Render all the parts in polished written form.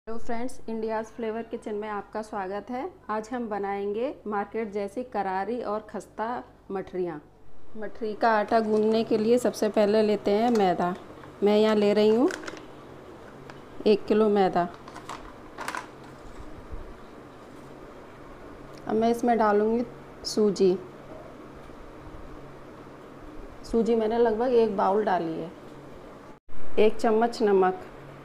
Hello friends, India's flavour kitchen में आपका स्वागत है। आज हम बनाएंगे मार्केट जैसी करारी और खस्ता मठरियाँ। मठरी का आटा गूंदने के लिए सबसे पहले लेते हैं मैदा। मैं यहाँ ले रही हूँ 1 किलो मैदा। अब मैं इसमें डालूँगी सूजी। सूजी मैंने लगभग 1 बाउल डाली है। 1 चम्मच नमक,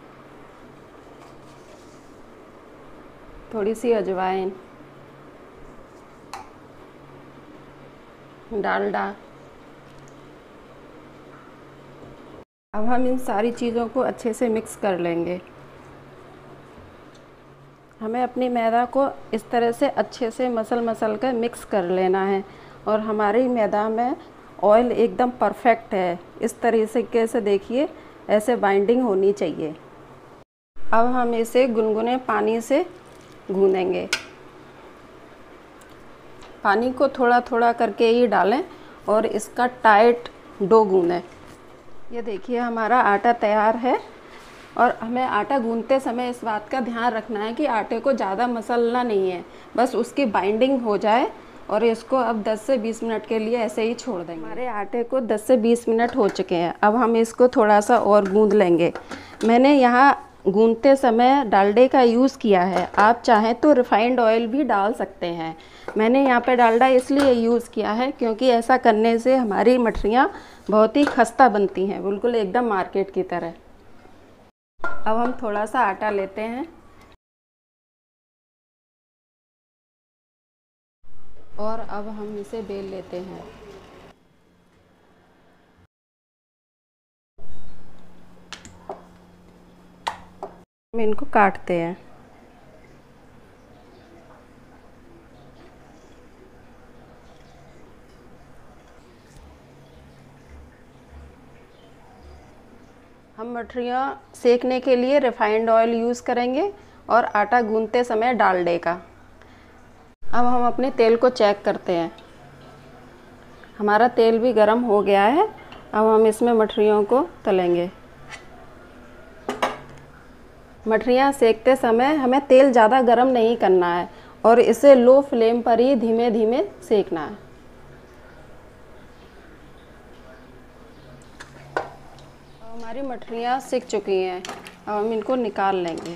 थोड़ी सी अजवाइन, डालडा। अब हम इन सारी चीज़ों को अच्छे से मिक्स कर लेंगे। हमें अपनी मैदा को इस तरह से अच्छे से मसल कर मिक्स कर लेना है और हमारी मैदा में ऑयल एकदम परफेक्ट है। इस तरीके से देखिए, ऐसे बाइंडिंग होनी चाहिए। अब हम इसे गुनगुने पानी से गूंदेंगे। पानी को थोड़ा थोड़ा करके ही डालें और इसका टाइट डो गूंदें। ये देखिए, हमारा आटा तैयार है। और हमें आटा गूंदते समय इस बात का ध्यान रखना है कि आटे को ज़्यादा मसलना नहीं है, बस उसकी बाइंडिंग हो जाए। और इसको अब 10 से 20 मिनट के लिए ऐसे ही छोड़ देंगे। हमारे आटे को 10 से 20 मिनट हो चुके हैं। अब हम इसको थोड़ा सा और गूंद लेंगे। मैंने यहाँ गूंदते समय डालडे का यूज़ किया है, आप चाहें तो रिफाइंड ऑयल भी डाल सकते हैं। मैंने यहाँ पे डालडा इसलिए यूज़ किया है क्योंकि ऐसा करने से हमारी मठरियाँ बहुत ही खस्ता बनती हैं, बिल्कुल एकदम मार्केट की तरह। अब हम थोड़ा सा आटा लेते हैं और अब हम इसे बेल लेते हैं। हम इनको काटते हैं। हम मठरियाँ सेकने के लिए रिफाइंड ऑयल यूज़ करेंगे और आटा गूंदते समय डालडे का। अब हम अपने तेल को चेक करते हैं। हमारा तेल भी गर्म हो गया है। अब हम इसमें मठरियों को तलेंगे। मठरियाँ सेकते समय हमें तेल ज़्यादा गर्म नहीं करना है और इसे लो फ्लेम पर ही धीमे धीमे सेकना है। हमारी मठरियाँ सिक चुकी हैं। अब हम इनको निकाल लेंगे।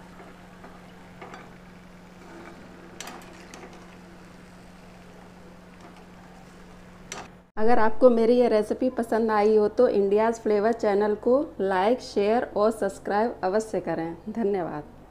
अगर आपको मेरी ये रेसिपी पसंद आई हो तो इंडियाज़ फ्लेवर चैनल को लाइक, शेयर और सब्सक्राइब अवश्य करें। धन्यवाद।